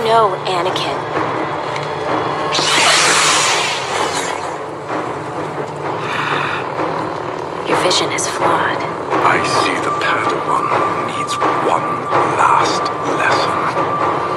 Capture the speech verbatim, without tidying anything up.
know, Anakin. Your vision is flawed. I see the Padawan needs one last lesson.